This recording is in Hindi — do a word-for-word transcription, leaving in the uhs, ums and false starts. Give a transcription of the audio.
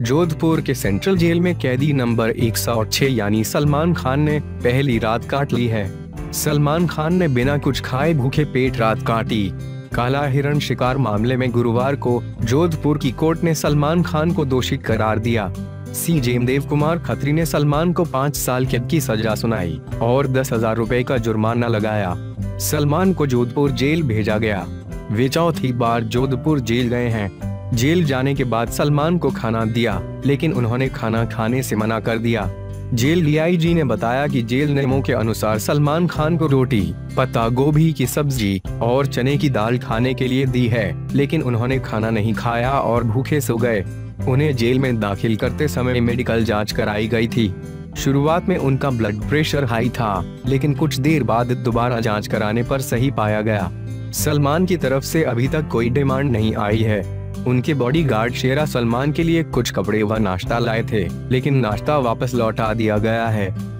जोधपुर के सेंट्रल जेल में कैदी नंबर एक सौ छह यानी सलमान खान ने पहली रात काट ली है। सलमान खान ने बिना कुछ खाए भूखे पेट रात काटी। काला हिरण शिकार मामले में गुरुवार को जोधपुर की कोर्ट ने सलमान खान को दोषी करार दिया। सीजेएम देव कुमार खत्री ने सलमान को पाँच साल कैद की सजा सुनाई और दस हजार रुपए का जुर्माना लगाया। सलमान को जोधपुर जेल भेजा गया। वे चौथी बार जोधपुर जेल गए हैं। जेल जाने के बाद सलमान को खाना दिया, लेकिन उन्होंने खाना खाने से मना कर दिया। जेल डीआईजी ने बताया कि जेल नियमों के अनुसार सलमान खान को रोटी, पत्ता गोभी की सब्जी और चने की दाल खाने के लिए दी है, लेकिन उन्होंने खाना नहीं खाया और भूखे सो गए। उन्हें जेल में दाखिल करते समय मेडिकल जांच कराई गई थी। शुरुआत में उनका ब्लड प्रेशर हाई था, लेकिन कुछ देर बाद दोबारा जांच कराने पर सही पाया गया। सलमान की तरफ से अभी तक कोई डिमांड नहीं आई है। उनके बॉडीगार्ड शेरा सलमान के लिए कुछ कपड़े व नाश्ता लाए थे, लेकिन नाश्ता वापस लौटा दिया गया है।